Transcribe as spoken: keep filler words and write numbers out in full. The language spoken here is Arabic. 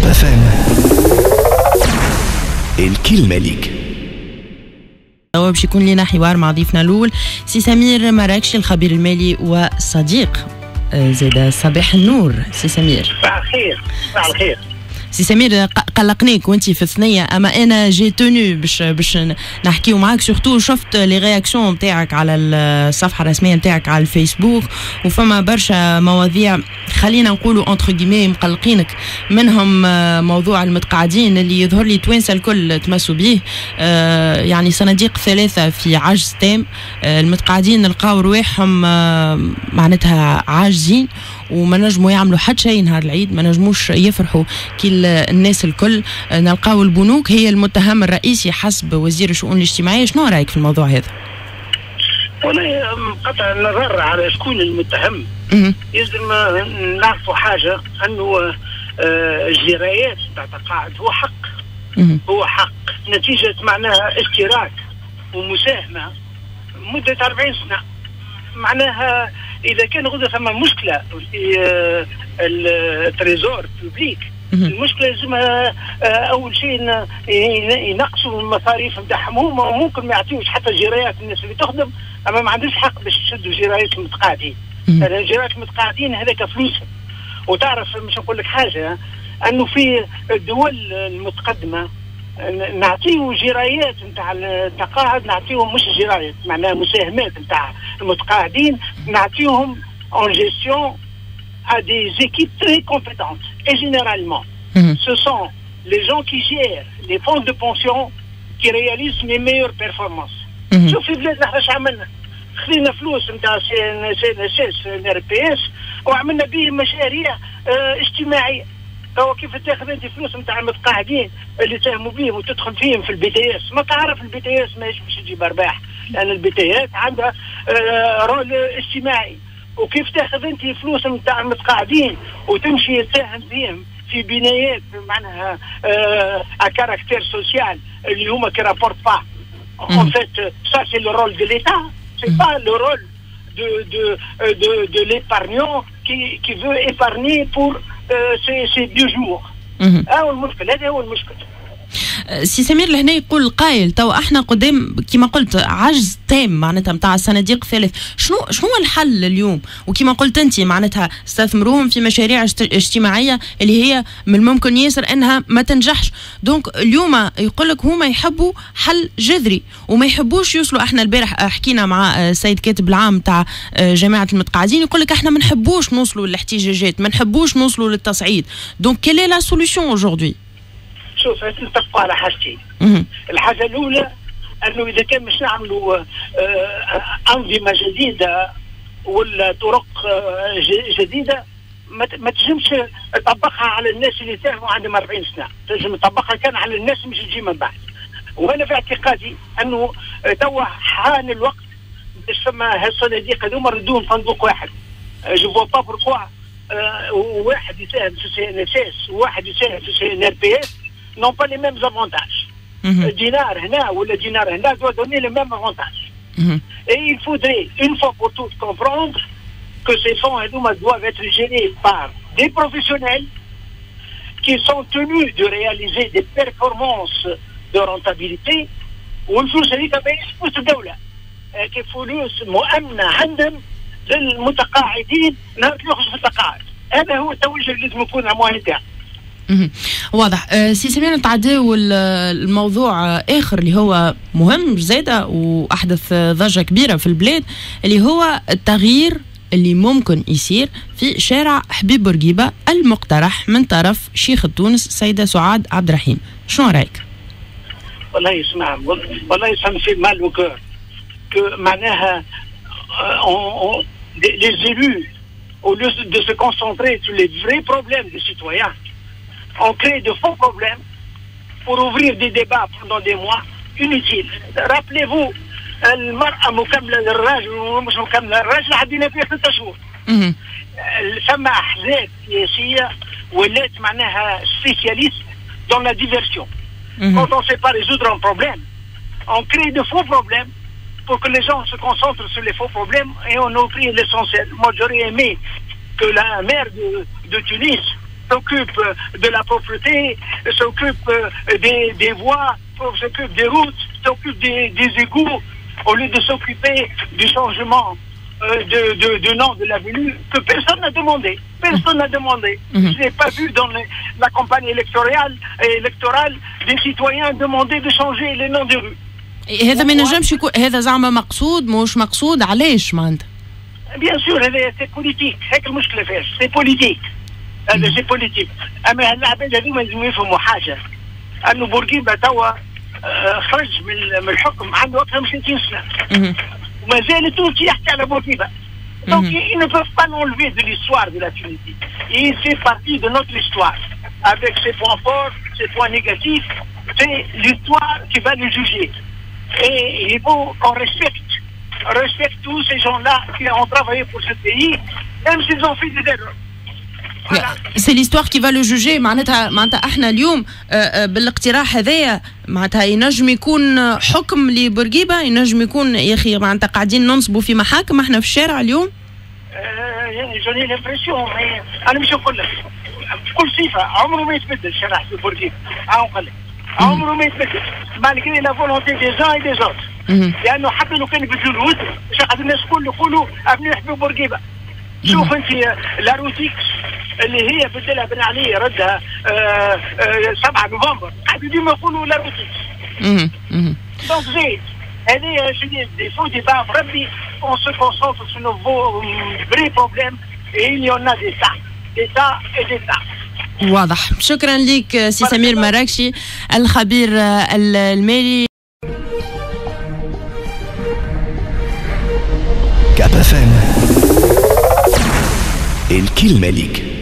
اف ام. الكلمة ليك. باش يكون لنا حوار مع ضيفنا الاول سي سمير مراكشي الخبير المالي وصديق زيد صباح النور سي سمير. صباح الخير. صباح الخير سي سمير. قلقنيك وانت في الثنيه، اما انا جي تونو باش باش نحكيو معاك. سورتو شفت لي رياكسيون نتاعك على الصفحه الرسميه نتاعك على الفيسبوك، وفما برشا مواضيع خلينا نقولوا انتر كيمي مقلقينك، منهم موضوع المتقاعدين اللي يظهر لي توانسه الكل تمسوا به. آه يعني صناديق ثلاثه في عجز تام. آه المتقاعدين لقاو رواحهم آه معناتها عاجزين وما نجموا يعملوا حتى شيء نهار العيد، ما نجموش يفرحوا كي الناس الكل. نلقاو البنوك هي المتهم الرئيسي حسب وزير الشؤون الاجتماعيه. شنو رايك في الموضوع هذا؟ والله قطع النظر على شكون المتهم، لازم نعرفوا حاجه انه الجرايات تاع التقاعد هو حق، هو حق نتيجه معناها اشتراك ومساهمه مده أربعين سنه. معناها اذا كان غدا ثم مشكله في التريزور بوبليك، المشكله لازمها اول شيء ينقصوا المصاريف نتاعهم. هما ممكن ما يعطيوش حتى جرايات الناس اللي تخدم، اما ما عندوش حق باش يشدوا جرايات المتقاعدين. جرايات المتقاعدين هذاك فلوسهم. وتعرف مش نقول لك حاجه، انه في الدول المتقدمه نعطيو جرايات نتاع التقاعد، نعطيهم مش جرايات معناها مساهمات نتاع المتقاعدين، نعطيهم en gestion à des équipes très compétentes. Et généralement, mmh. ce sont les gens qui gèrent les fonds de pension qui réalisent les meilleures performances. Mmh. شوف في بلادنا احنا اش عملنا؟ خذينا فلوس نتاع سي ان اس ان ار بي اس وعملنا به مشاريع اه اجتماعيه. توا كيف تاخذ انت فلوس نتاع المتقاعدين اللي تهموا بهم وتدخل فيهم في البي تي اس؟ ما تعرف البي تي اس ماهيش باش تجيب ارباح، لان البي تي اس عندها اه رول اجتماعي. وكيف تاخذ انت فلوس نتاع المتقاعدين وتمشي تساهم فيهم في بنايات معناها ا كاركتير سوسيال اللي هما كي رابورت با. En fait, ça c'est le rôle de l'État, c'est pas le rôle de de de de l'épargnant qui qui veut épargner pour ces ces vieux jours. هذا المشكل، هذا هو المشكل. سي سمير لهنا يقول القائل تو احنا قدام كما قلت عجز تام معناتها نتاع الصناديق الثلاث. شنو شنو الحل اليوم؟ وكما قلت انت معناتها استثمروهم في مشاريع اجتماعيه اللي هي من الممكن ياسر انها ما تنجحش. دونك اليوم يقول لك هما يحبوا حل جذري وما يحبوش يوصلوا. احنا البارح حكينا مع السيد كاتب العام تاع جماعه المتقاعدين يقول لك احنا ما نحبوش نوصلوا للاحتجاجات، ما نحبوش نوصلوا للتصعيد. دونك كيل لا سوليوشن اوجوردي؟ شوف نتفقوا على حاجتين. الحاجه الاولى انه اذا كان مش نعملوا انظمه جديده ولا طرق جديده ما تجمش تطبقها على الناس اللي ساهموا عندهم أربعين سنه، تجم تطبقها كان على الناس مش تجي من بعد. وانا في اعتقادي انه توا حان الوقت باش فما هالصناديق هذوما ردوهم صندوق واحد. جو فوا با بوركوا واحد يساهم في سي ان اس اس وواحد يساهم في سي ان ار بي اس n'ont pas les mêmes avantages. Dinar هنا ولا دينار هنا doit donner les mêmes avantages. Et il faudrait une fois pour toutes comprendre que ces fonds doivent être gérés par des professionnels qui sont tenus de réaliser des performances de rentabilité. والفلوس هذيك ماهيش فلوس الدولة، كيف فلوس مؤمنة عندهم للمتقاعدين نهار يخرجوا في التقاعد. هذا هو التوجه اللي لازم يكون عمواني تاعه. واضح. أه سي سمير نتعداو الموضوع اخر اللي هو مهم زاده واحدث ضجه كبيره في البلاد، اللي هو التغيير اللي ممكن يصير في شارع حبيب بورقيبه المقترح من طرف شيخ تونس السيده سعاد عبد الرحيم. شنو رايك؟ والله اسمع، والله ça me fait mal au cœur que معناها les élus au lieu de se concentrer sur les vrais problèmes des citoyens on crée de faux problèmes pour ouvrir des débats pendant des mois inutiles. Rappelez-vous, المرأة مكملة للراجل ومش مكملة للراجل عدينا فيها ستة شهور. ثم أحزاب سياسية ولات معناها spécialiste dans la diversion. Quand on ne sait pas résoudre un problème, on crée de faux problèmes pour que les gens se concentrent sur les faux problèmes et on oublie l'essentiel. Moi, j'aurais aimé que la maire de, de Tunis s'occupe de la propreté, s'occupe des, des voies, s'occupe des routes, s'occupe des, des égouts, au lieu de s'occuper du changement euh, de, de, de nom de l'avenue que personne n'a demandé. Personne n'a demandé. Mm-hmm. Je n'ai pas vu dans les, la campagne électorale, électorale des citoyens demander de changer les noms des rues. هذا ما ينجمش يكون هذا زعما مقصود مش مقصود علاش معناتها؟ Bien sûr, c'est politique. هيك المشكلة فيها. C'est politique. هذا c'est politique. أما اللاعبين هذوما لازم يفهموا حاجة. أنه بورقيبة توا خرج من الحكم عنده أكثر من ستين سنة. وما زال التونسي يحكي على بورقيبة. Donc ils ne peuvent pas l'enlever de l'histoire de la Tunisie. Il fait partie de notre histoire. Avec ses points forts, ses points négatifs, c'est l'histoire qui va le juger. Et il faut qu'on respecte, respecte tous ces gens-là qui ont travaillé pour ce pays, même s'ils ont fait des erreurs. سي ليستوار كي فالو جوجي معناتها معناتها احنا اليوم بالاقتراح هذايا معناتها ينجم يكون حكم لبورقيبه، ينجم يكون يا اخي معناتها قاعدين ننصبوا في محاكم احنا في الشارع اليوم. يعني جوني لامبرسيون انا مش نقول لك بكل صفه عمره ما يتبدل الشارع في بورقيبه، نقول لك عمره ما يتبدل مالغري لا فولونتي دي جان اي دي زوت، لانه حتى لو كان يبدلوا الود مش قاعد الناس الكل يقولوا ابني يحبوا بورقيبه. شوف انت لا روتيكس اللي هي بدلها بن علي ردها سبعة نوفمبر قاعد ديما يقولوا لا روتيكس. دونك زيد هذه شنو يفو ديبا بربي اون سو كونسونتر سو نو فري بروبليم اي il y en a des tas des tas et des tas. واضح. شكرا لك سي سمير مراكشي الخبير المالي. كاب اف ام الكلمة ليك.